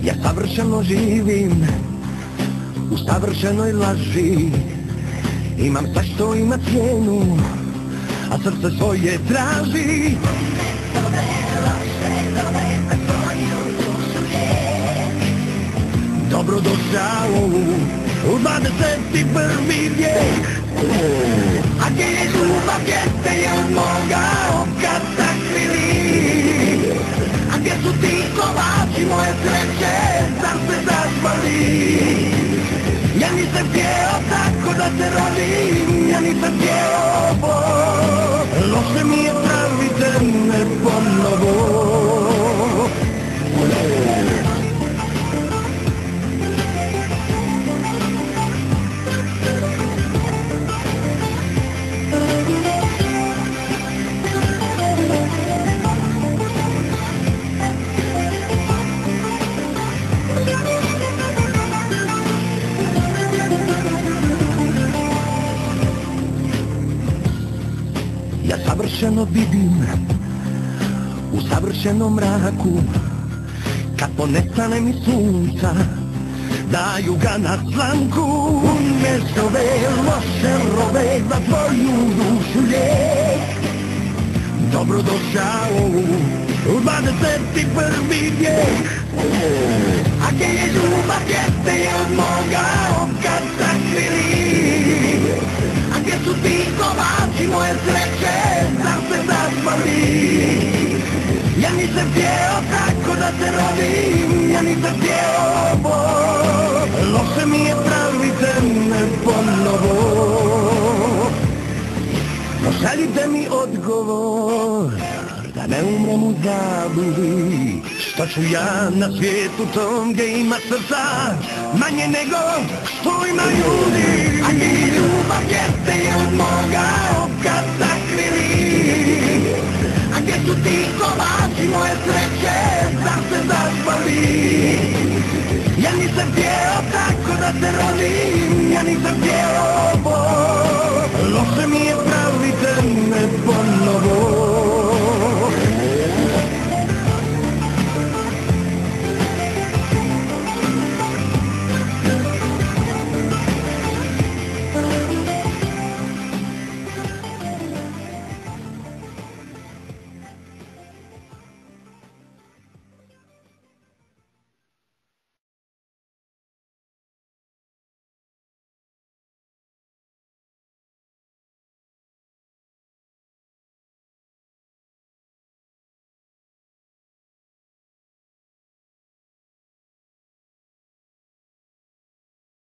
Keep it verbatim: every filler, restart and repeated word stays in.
Ja savršeno živim u savršenoj laži. Imam sve što ima cijenu, a srce svoje traži. Dobrodošao u dvadeset i prvi vijek. A gdje je ljubav, gdje te je od moga oka sakrili? A gdje su ti kovači moje sreće, zar se zažvali? Ja nisam htjeo tako da se rodim, ja nisam htjeo ovo. Loše mi je pravite me ponovo. Ja savršeno vidim u savršenom mraku, kad ponestane mi sunca, daju ga na slamku. Umjesto ove loše rove za tvoju dušu lijek. Dobrodošao u dvadeset i prvi vijek. A gdje je ljubav, gdje te je od moga oka sakrili? A gdje su ti kovači moje sreće, zar se zažvali? Ja nisam htjeo tako da se rodim, ja nisam htjeo ovo. Loše mi je pravite me ponovo. Pošaljite mi odgovor, da ne umrem u zabludi. Što ću ja na svijetu tom gdje ima srca manje nego što ima ljudi? A gdje je ljubav, gdje te je od moga oka sakrili? A gdje su ti kovači moje sreće, zar se zažvali? Ja nisam htjeo tako da se rodim, ja nisam htjeo ovo. Loše mi je